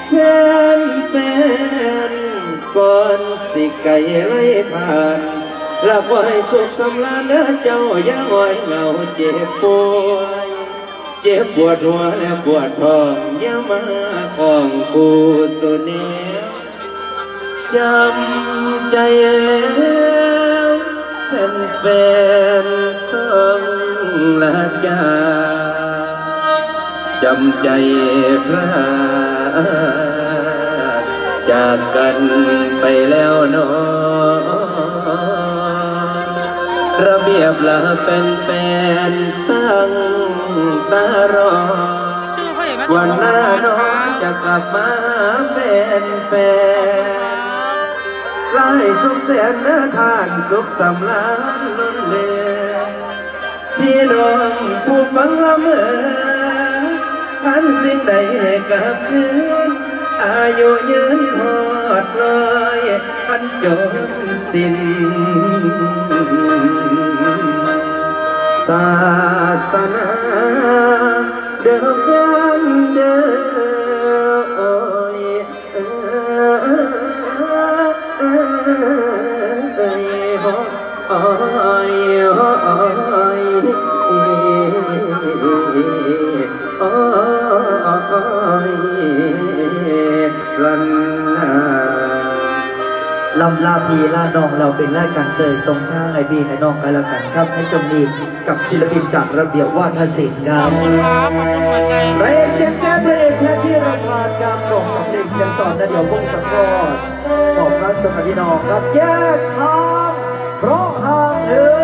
แฟนแฟนก่อนสิไก่ไล่ผ่านหลับไว้สุขสำราญเด้อเจ้าอย่าอ้อยเหงาเจ็บป่วยเจ็บปวดหัวและปวดท้องอย่ามาของกูสุเนจำใจแล้วแฟนต้องละจำใจพระจากกันไปแล้วน้องระเบียบละเป็นแฟนตั้งตารอวันหน้าน้องจะกลับมาเป็นแฟนไล่สุขแสนเนื้อทานสุขสำราญล้นเหลือพี่น้องผู้ฟังละเมอพันสิ่งใดกับคืนอายุยืนหอดลอยพันจบสิ้นศาสนาเดิมกันเดิมโอ้ยโอ้ยลำลาพีลาน้องเราเป็นรายการเตยทรงท่าไอพีให้น้องกันแล้วกันครับในชมนี้กับศิลปินจากระเบียบวาทศิลป์ครับเรเซียนแจ๊สเพลงแค่ที่ราคาการส่งกับเพลงเสียงสอนและเดี๋ยววงสะกดขอบพระสมพี่น้องครับแยกทางเพราะห่างเหิน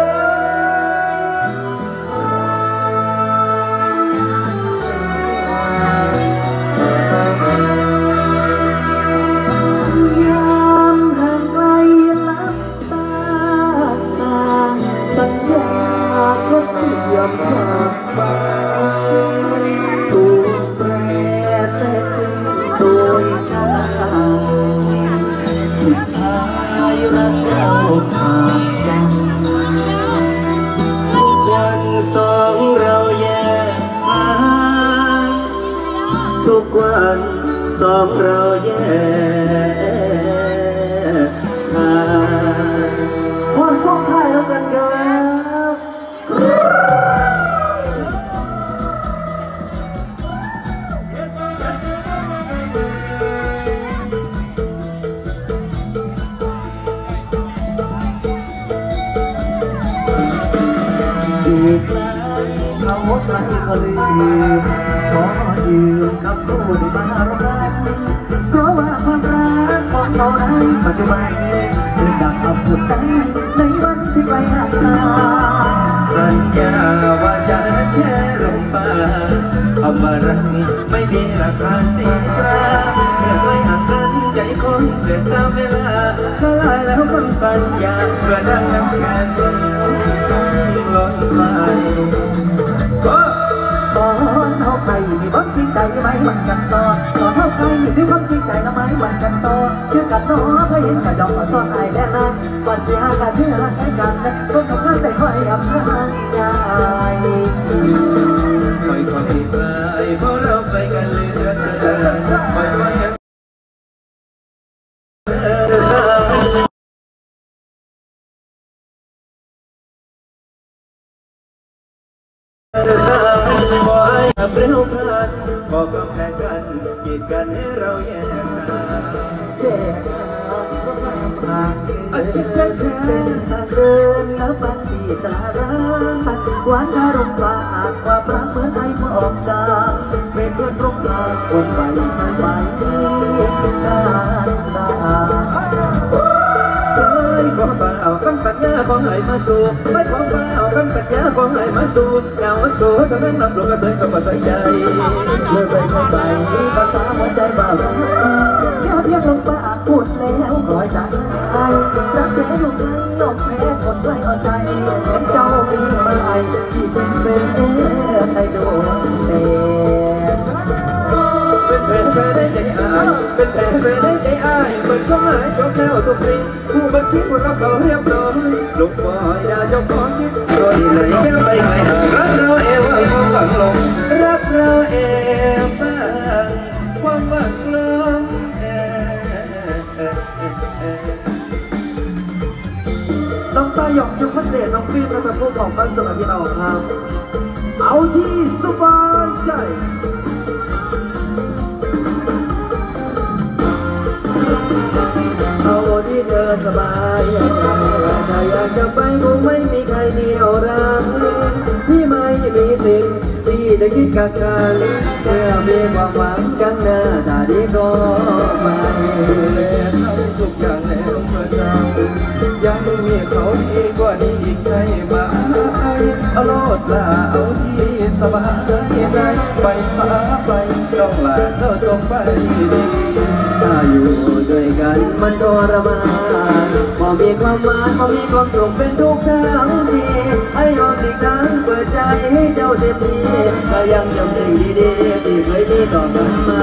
ทุกวันสองเราแยกทางความส่งท้ายแล้วกันครับอีกแล้วเขาหมดใจเขาลืมขอยืมกับผู้ที่มารักเพราะว่าความรักของเราในปัจจุบันเดินดังคำพูดนั้นในวันที่ไกลห่างตาสัญญาว่าจะแค่ลมปากคำว่ารักไม่มีราคาตีตราเมื่อไม่ห่างกันใจคนเปลี่ยนตามเวลาสลายแล้วคำสัญญาเพื่อดังน้ำแข็งลดไปตอนเท่าใครมีความจริงใจไหมมันกันต่อตอนเท่าใครมีความจริงใจแล้วไหมมันกันต่อเชื่อกันต่อเพื่อเห็นกระดองมาซ่อนไอ้แดงนะวันเสียกันเชื่อให้กันนะต้นสำคัญใส่คอยอับเพื่อนยายค่อยๆไปเพราะเราไปกันเรื่อยๆค่อยๆขอให้เร็วพลันบอกกับแฟนกันกีดกันให้เราแยกทางแยกทางเส้นทางเดินนับวันที่ตราร้างหวานอารมณ์บาดว่าพระเหมือนไอ้มองตาเป็นเพื่อนร่มทางคนไปไม่ไหวของฝ่าเอาคำสัญญาของให้มาสู่ไม่ของฝ่าเอาคำสัญญาของให้มาสู่เงาสู่จะเป็นรับรู้กระเทือนกับใจเมื่อไปเข้าใจภาษาหัวใจบ่าวแค่เพียงลงปากพูดแล้วคอยใจรักแท้ลงใจยกแพ้คนไร้เอาใจเห็นเจ้ามีมาไอที่เป็นเส้นให้ดวงเด็เป็นแผลได้ใจอายเป็นแผลได้ใจอายเปิดช่องหายจบแล้วทุกสิ่งผู้บันทึกว่าเราเรียบร้อยลูกบอยดาเจ้าของคิดก็ดีเลยแค่ไปไม่ห่างรักเราเอวเอาฝังลงรักเราเอวสบายถ้าอยากจะไปคงไม่มีใครเหนี่ยวรั้งที่ไม่มีสิ่งที่จะคิดกักกันเมื่อมีความหวังกันหน้าถ้าดีก็ไปทำทุกอย่างแล้วเมื่อเจ้ายังมีเขาดีกว่านี้อีกใช่ไหมเอาโลดลาเอาที่สบายใจไปสาไปต้องลาเจ้าจงไปดีถ้าอยู่ด้วยกันมันทรมานพอมีความหมายพอมีความสุขเป็นทุกครั้งที่ให้ยอมอีกครั้งเปิดใจให้เจ้าเต็มที่ถ้ายังจำสิ่งดีๆที่เคยมีต่อกันมา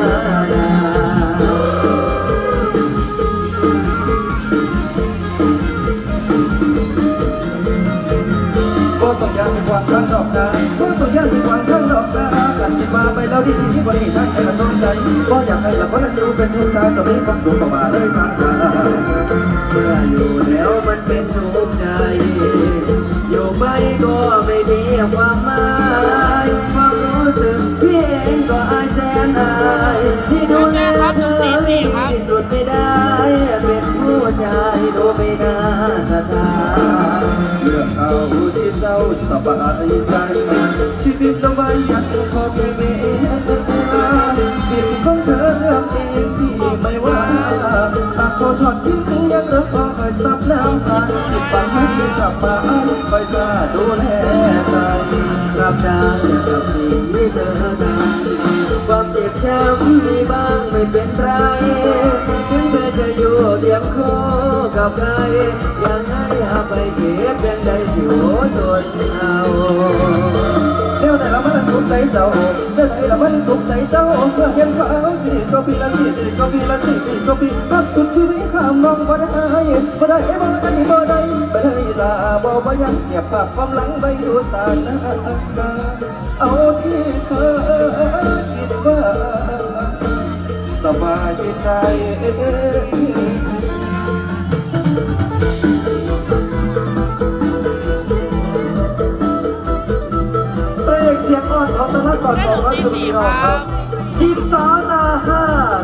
ก็ต้องยังมีความตั้งดอกนาก็ต้องยังมีความตั้งดอกนากันคิดมาไปแล้วดีที่วันนี้ทั้งใจและสนใจก็อยากให้ละคนนั้นอยู่เป็นทุกการตรงนี้ความสุขต่อมาเลยทางเมื่ออยู่แล้วมันเป็นทุกข์ใจอยู่ไปก็ไม่มีความหมายความรู้สึกพี่เองก็อายแสนอายที่ดูแลเธอที่สุดไม่ได้เป็นผู้ชายดูไม่น่าศรัทธาเรื่องเอาที่เจ้าสบายใจชีวิตเราไว้ยังพอมีเวลาสิทธิ์ของเธอเลือกเองที่ไม่ว่าหากโทษทอดทิ้งยังรักก็คอยซับน้ำตาที่ฝันให้กลับมาคอยจะดูแลใจรับได้กับสิ่งที่เธอทำความเจ็บช้ำมีบ้างไม่เป็นไรถึงเธอจะอยู่เดียงคู่กับใครยังไงไปเก็บเป็นใจสิวจนเอาเดี๋ยวแต่ละมันสุขใจเจ้าเดี๋ยวแต่ละมันสุขใจเจ้าเพื่อเห็นเขาสิก็ปีละสิก็ปีละสิก็ปีรักสุดชีวิตข้ามมองบ่ได้บ่ได้บ่ได้บ่ได้ไปเลยลาบอกว่ายังเก็บภาพความหลังไปอยู่ตาหน้าเอาที่เธอคิดว่าสบายใจเสียงอ่อนของตะลักก่อนบอกว่าสุดยอดครับทีมสาวนาห้า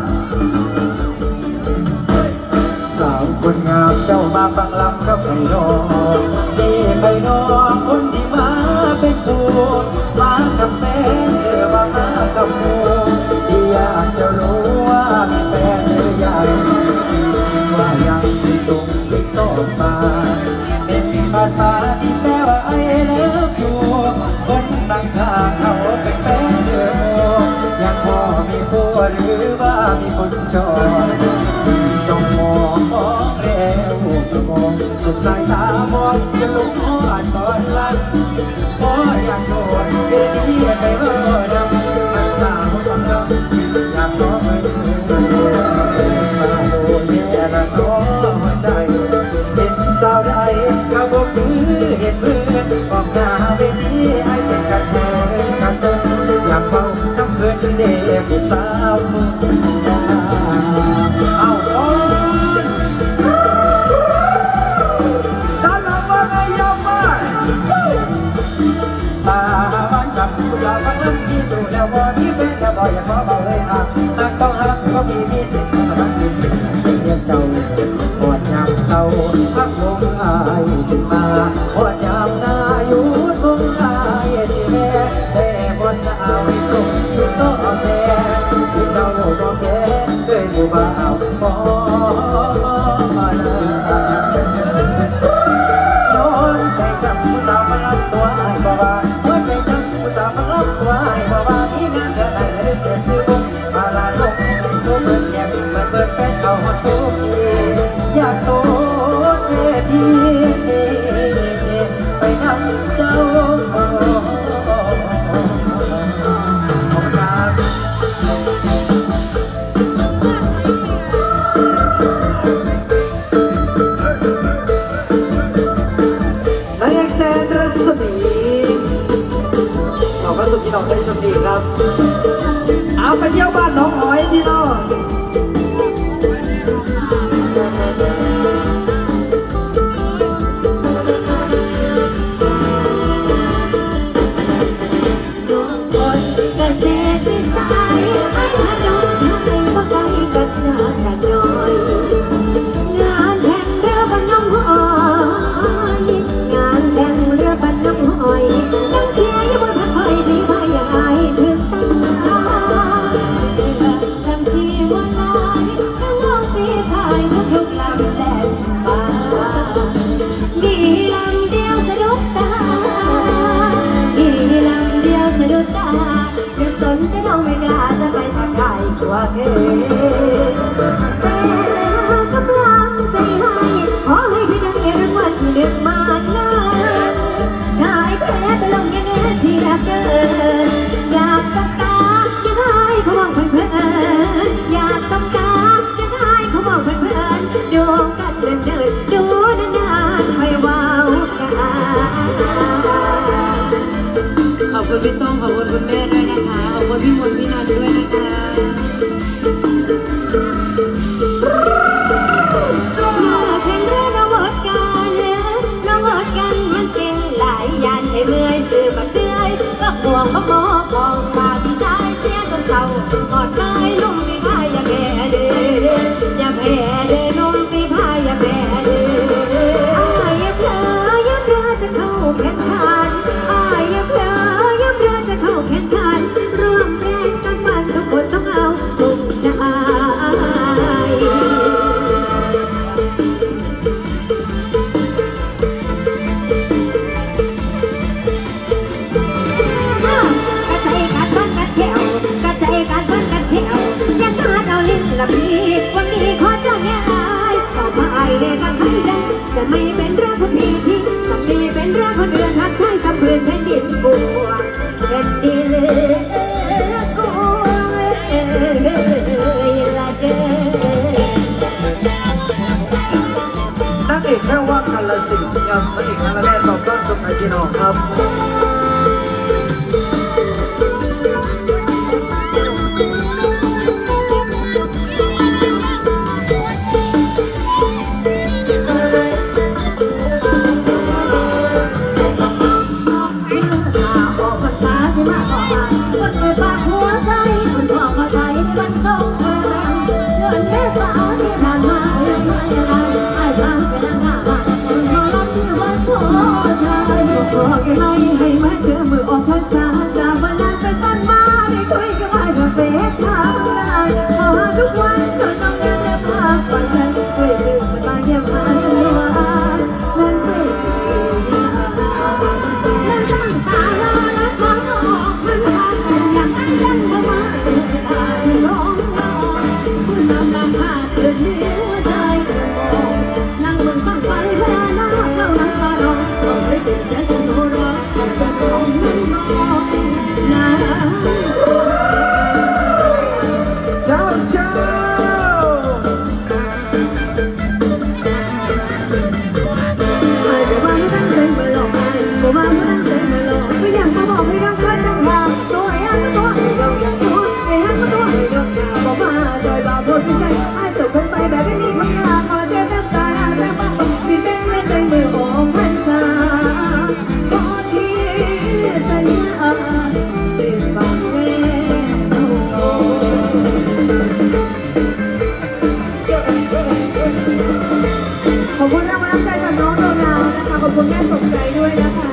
สาวคนงามเจ้ามาฟังลำกับไผ่ดอกที่ไผ่ดอกคนที่มาเป็นคู่มากับแฟนมากับคู่ที่อยากจะรู้ว่ามีแฟนหรือยังว่ายังไม่ส่งสิ่งตอบมาเป็นภาษาที่แปลว่าไอ้เลิฟอยู่คนบางทางเขาเป็นแฟนเดิมยังพอมีผัวหรือว่ามีคนชอบจงมองแล้วมองสุดสายตามองจะลุกหัวตอนหลังพออยากโดนเบียดเบียดไปเมื่อดำมันสาวคนดำอยากขอไปมาโดนแย่ละน้อหัวใจเห็นสาวใดก็บอกคือเห็นเพื่อนบอกหน้าเวทีให้เป็นกันเธอกันเธออยากเฝ้าน้ำเพื่อนเด็กผู้สาวเอาด้านหลังว่าไงยอมมาตาบ้านจับผู้ยาวบ้านนั้นมีสู่แล้วว่าที่เป็นแค่บ่อยอย่าขอเบาเลยอ่ะนักต้องหักก็มีสิทธิ์มาบังคับเรียกเจ้าปวดยามเศร้าพักวงอายสิมาปวดยามหน้าอยู่วงอายสิแม่แต่บนสาวส่งที่โตแก่ที่เจ้าก็แก่ด้วยผู้บ่าวพอย้อนใจจำผู้สาวมารับตัวอายบ่ว่าย้อนใจจำผู้สาวมารับตัวอายบ่ว่าที่งานเธอไหนได้เสียชื่อบุญมาลาลงสู้เปิดแย่เปิดเป็นเอาหัวสู้อยากโตเท่ดีไปนั่งเจ้าพี่น้องได้ชมดีครับเอาไปเที่ยวบ้านน้องหอยพี่น้องงานแห่งว่าเองแต่กำลังใจให้ขอให้พี่นักเรียนวันที่หนึ่งมาหน้าถ้าไอ้แพ้ไปลงยังไงที่รักเกินอยากต้องการยังไงเขาบอกเพื่อนอยากต้องการยังไงเขาบอกเพื่อนดูกันเดินดูนานๆค่อยว้าวขอบคุณพี่ต้งขอบคุณคุณแม่ด้วยนะคะขอบคุณพี่มนต์พี่นันด้วยนะคะอยากเห็นเรื่องน้องหมดกันน้องหมดกันมันเป็นหลายยันให้เมื่อยสื่อบัดเตื้อยก็ห่วงก็มอของฝากที่ใจเสียจนเศร้าหอดไม้ลุ่มพี่พายอย่าแพ้เด้อย่าแพ้เด้นุ่มพี่พายอย่าแพ้เด้อย่าเพลอย่าเพลจะเข้าแข่งขันอย่าเพลอย่าเพลจะเข้าแข่งขันร่วมแรงกันฟันทุกคนต้องเอาทุกใจละพี่วันนี้ขอจะแง่อายต่อไปเด็กกันให้ได้จะไม่เป็นเรื่องคนพี่ที่ต้องมีเป็นเรื่องคนอื่นทักใช้สะพื้นแผ่นดินกูเป็นดีเลยกูละเด้นักเอกแค่ว่าคันละสิ่งครับนักเอกคันละแรกตอบต้นสุดท้ายพี่น้องครับให้มาเจอมือออกภาษาจากวันนั้นเป็นต้นมาได้คุยกับไอ้กับเฟซทางไลน์ขอทุกวันจนต้องยังได้ภาพฝันใจช่วยลืมมันมาเยี่ยมหาตัวนั่นเป็นนั่นตั้งตารอและขอออกมันทำอย่างนั้นยังมาเจอตาน้องคุณนำนำพาเธอที่หัวใจนั่งบนฟังไฟแล้หน้าเรานั่งรอต้องให้เป็นเสียงของเราเจ้าเจ้ามาเมื่อนั้นเลยมาหลอกไม่อยากมาบอกให้รักเธอจังหวะตัวไอ้ฮักตัวไอ้เราอย่างตัวไอ้ฮักตัวไอ้เราบอกมาโดยบ่าวพูดไม่ใช่ไอ้จบกันไปแบบไม่มีคนงานขอเจ็บน้ำตาแซ่บบ้างดินแดงเล่นใจมือโอ้พันษาขอที่สัญญาติดฟังแม่ขอบคุณรางวัลน้ำใจจากน้องโดนาวนะคะขอบคุณแม่สมใจด้วยนะคะ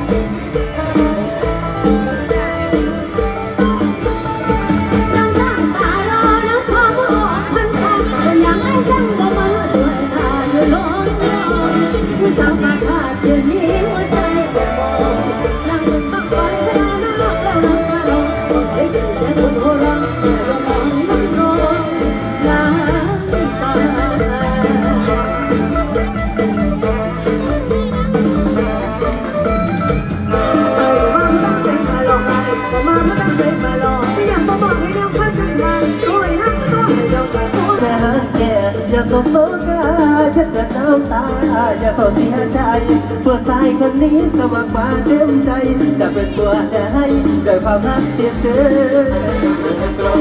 อย่าสมโศกาฉันจะน้ำตาอย่าโศกเสียใจตัวสายคนนี้สมัครมาเต็มใจจะเป็นตัวให้ด้วยความรักที่ซึ้ง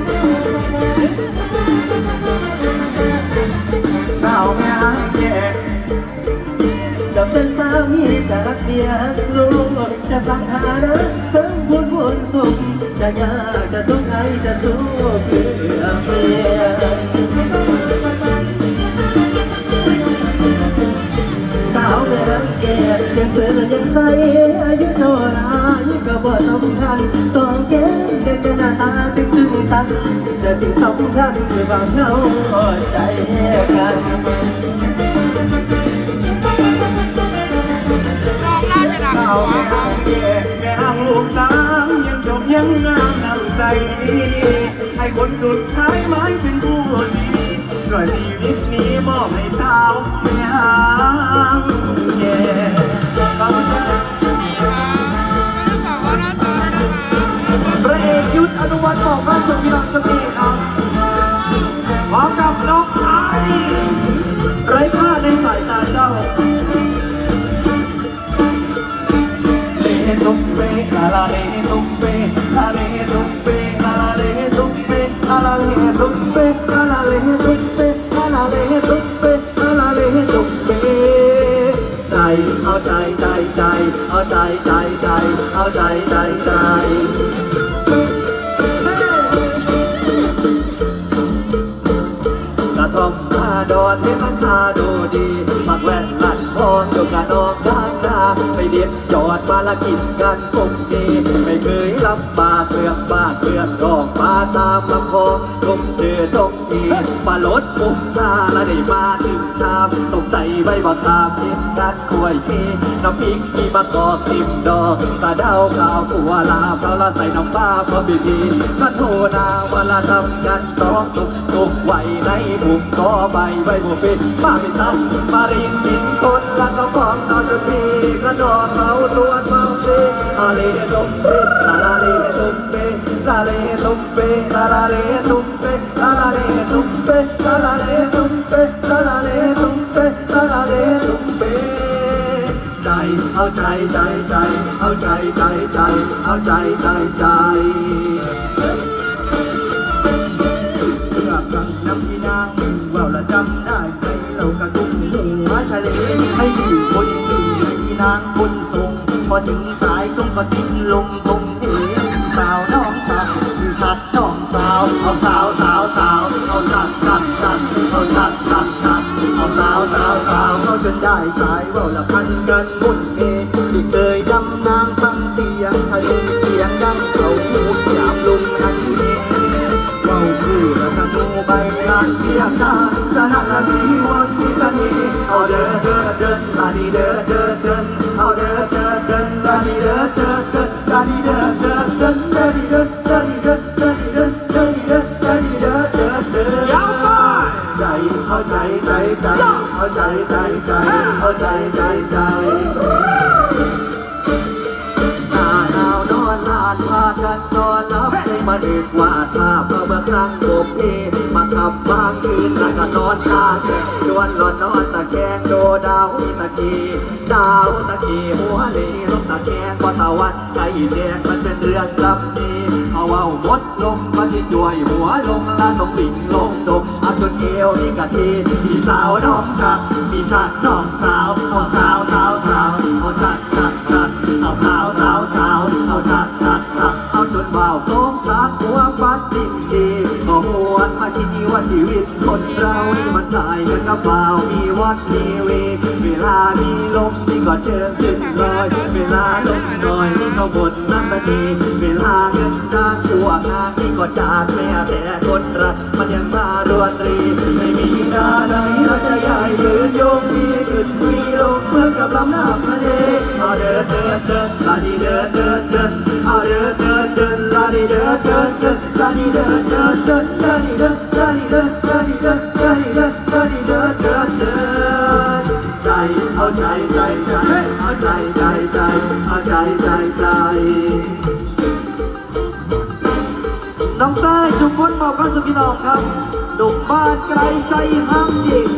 สาวแม่ฮักแก่จะเป็นสามีจะรักเมียรู้จะสังหานะเพิ่มบุญสุขจะยากจะทุกข์ใครจะสู้เพื่อเมียสาวไม่รังเกียจยังเสือยังใสอายุเท่าไรก็บ่สำคัญสองแก้มเด็กหน้าตาตึงตันแต่สิ่งสำคัญคือความเข้าใจกันสาวไม่รังเกียจแม่ลูกสาวยังจบยังงามน้ำใจให้คนสุดท้ายหมายถึงผู้ดีช่วยชีวิตนี้มอบให้สาวไม่ห่างแก่เขาจะพระเอกยุทธอนุวัฒน์บอกว่าสุขีรังสมีครับพร้อมกับน้องไอไร้ค่าในสายตาเจ้าเลตุเปลาลาเลตุเปลาเลตุเปลาเลตุเปลาเลตุเปลาเลตุเปลาเลตุเปลาเลตุเปใจเอาใจใจใจเอาใจใจใจเอาใจใจใจกระท่อมตาดอนเห็นมันตาดูดีมักแว่นหลัดพองอยู่กับน้องข้างหน้าไปเดียดยอดมาละกินกันคงดีไม่เคยลำบากเลือกบ้าเลือกดอกมาตามลำคอลมเดือดตรงทีปลาลดปุ่มตาละได้มาถึงชามตกใจใบบักขามเห็นกันกล้วยเคน้ำพริกมีมะกอกติ่มดอกตาเดาข้าวขัวลาเพราะละใส่น้ำปลาเพราะบีบีก็โทนาเวลาทำกันต้องตุกไว้ในบุกก็ใบบุเป็นป้าเป็นตั้มมารินกินคนละก็พร้อมนอนจนพีกระดองเมาตัวเมาเตอาเลตุเปลาเลตุเปลาเลตุเปลาเลตุเปลาเลตุเปลาเลตุเปลาเลตุเปลาเลตุเปใจเอาใจใจใจเอาใจใจใจเอาใจใจใจน้ำพี่นางว่าละจำได้ใจเรากระดุมหัวทะเลให้อยู่คนดีพี่นางคนทรงพอถึงสายต้องก็ทิ้งลงตรงเหวสาวน้องชัดคือชัดน้องสาวเอาสาวสาวสาวเอาชัดชัดชัดเอาชัดชัดชัดเอาสาวสาวสาวเขาจนได้สายว่าละพันกันมุ่นเอที่เคยดำนางฟังเสียงทะเลเสียงดังเขาพูดยามลุงอันนี้คือละทำนูใบลานเสียงตาสนับละมีวันที่สนีเอาเดินเดินเดินลาดีเดินเดินเดินเอาเดินเดินเดินลาดีเดินเดินเดินลาดีเดินเดินเดินลาดีเดินลาดีเดินลาดีเดินลาดีเดินลาดีเดินเดินเดินยาวไปใจเอาใจใจใจเอาใจใจใจเอาใจใจใจหน้าหนาวนอนลานพากันนอนหลับมาดึกว่าถ้าเมื่อครั้งโบกเอมาขับบางคืนแล้วก็นอนตาแกงชวนหลอนนอนตะแคงโดดาวตะกี้ดาวตะกี้หัวเลลงตะแคงว่าตะวันใจแดงมันเป็นเรื่องลำนี้เอาเอาหมดลมมาที่จ่วยหัวลงละต้องบิ่งลงดมเอาจนเอวนี่กะทีมีสาวน้องชักมีชัดน้องสาวเอาสาวสาวสาวเอาชัดชัดชัดเอาสาวสาวสาวเอาชัดชัดชัดเอาจนเบาโต้งชักหัวปัดจริงดีก็หวนมาที่นี่ว่าชีวิตคนเรานี่มันตายกันกับเบามีวัดมีเวลามีลมนี่ก็เชิญขึ้นลอยเวลาลมลอยนี่เขาบนน้ำตาดีเวลาเงินจากตัวงานนี่ก็จากแม่แต่คนรักมันยังมารวนรีไม่มีหน้าไหนเราจะใหญ่ยืนโยงมีขึ้นมีลงเหมือนกับลำน้ำทะเลเอาเดินเดินเดินลาดีเดินเดินเดินเอาเดินเดินเดินลาดีเดินเดินเดินลาดีเดินเดินเดินลาดีเดินลาดีเดินลาดีเดินลาดีเดินลาดีเดินเดินเดินใจเอาใจใจใจเอาใจใจใจเอาใจใจใจน้องเต้ยจุกคนบอกกับสุพี่น้องครับดุบ้านไกลใจห้ามจริง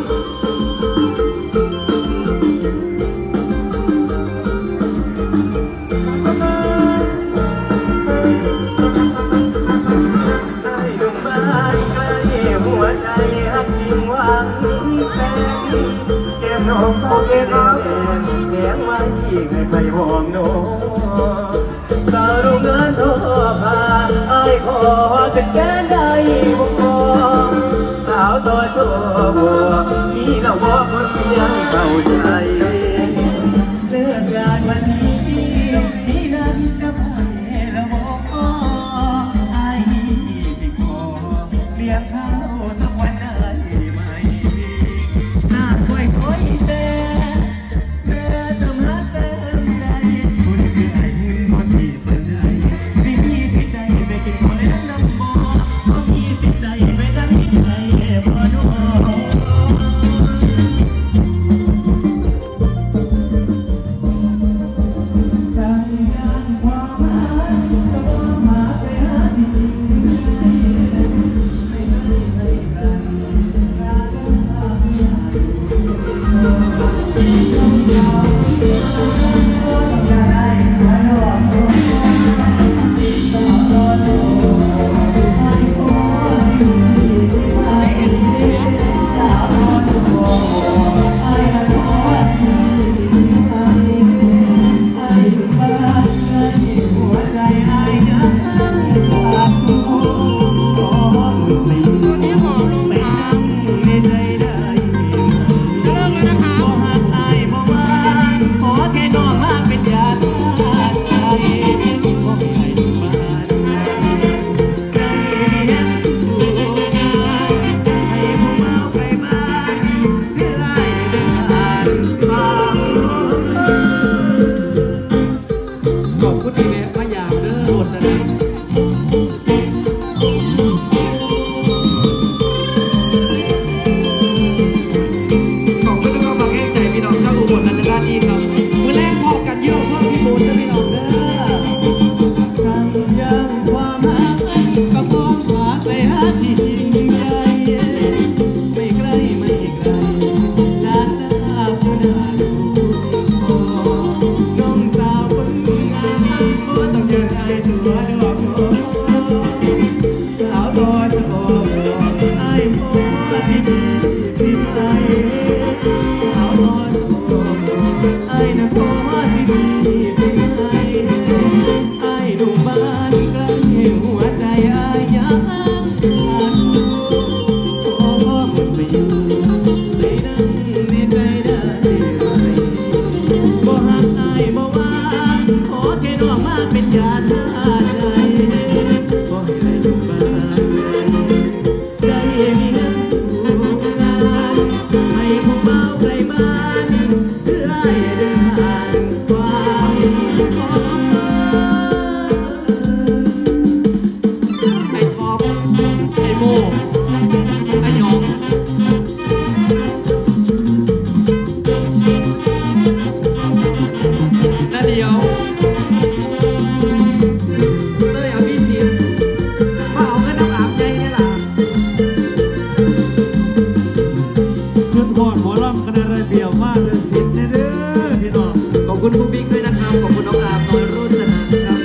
หัวใจรักจริงหวังแฟนเก็บน้องโอเคครับเลี้ยงไว้ที่ให้ใครห่วงโน้ตาดูเงินโอภาไอ้ขอจะแก้ได้บุกคอสาวตัวโชว์บัวมีเราบอกคนเพียงเข้าใจเลือกงานวันนี้นี่นั้นจะไปแล้วบอกไอ้ที่ขอเลี้ยงเขาทุกวันได้ไหมหน้าค่อยๆแต่ทำรักเต็มใจคุณคือไอ้หนึ่งคนที่เป็นใจไม่มีที่ใจไม่กินคนเล่นน้ำบ่มีติดไอ้หยองน่าเดียวเลยเอาพี่สิมาเอาเงินน้ำอาบใจนี่ล่ะขึ้นหอดหมอลำกันอะไรเบี่ยวมากเลยสิเด้อพี่น้องขอบคุณคุณบิ๊กด้วยนะครับขอบคุณน้องอาบน้อยรุ่นสนานครับ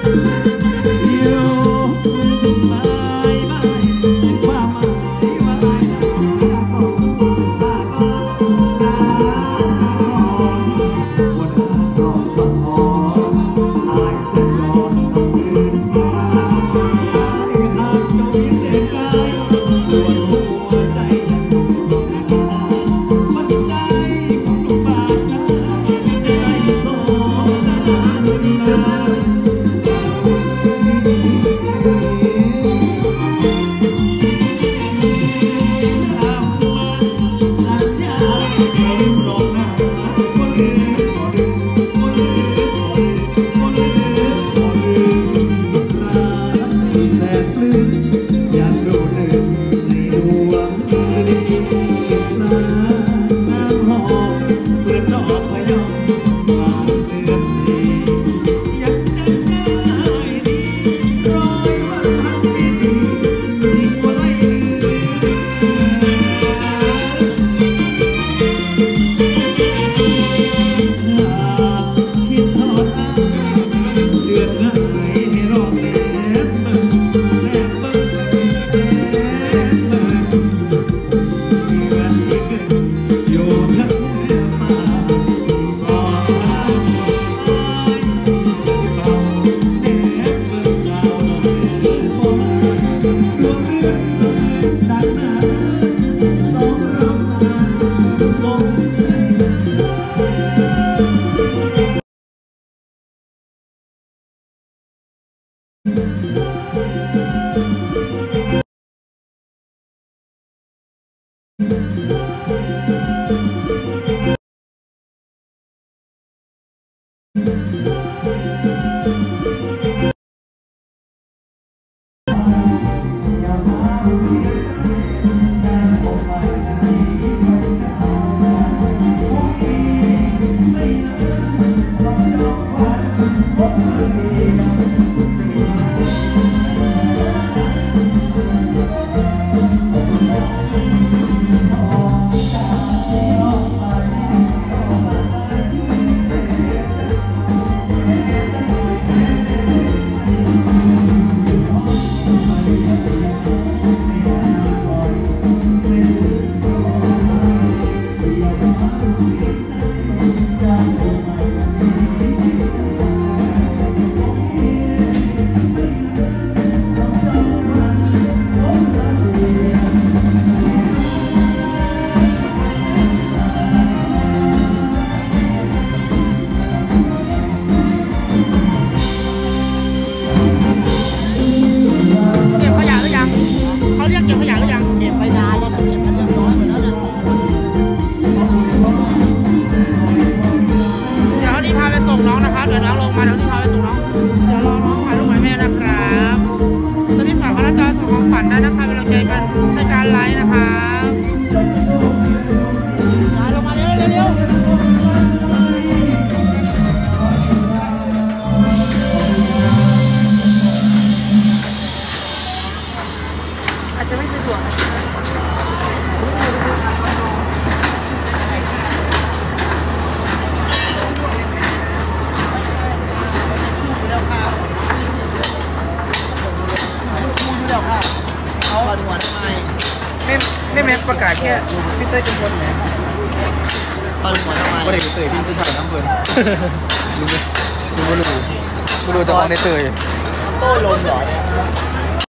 ไม่แม้ประกาศแค่พี่เต้ยจุมพลไหมตอนหัวทำไมไม่ได้พี่เต้ยพี่จะถ่ายน้ำเพลินรู้ไหมรู้แต่ของในเต้ยโต้ลมเหรอ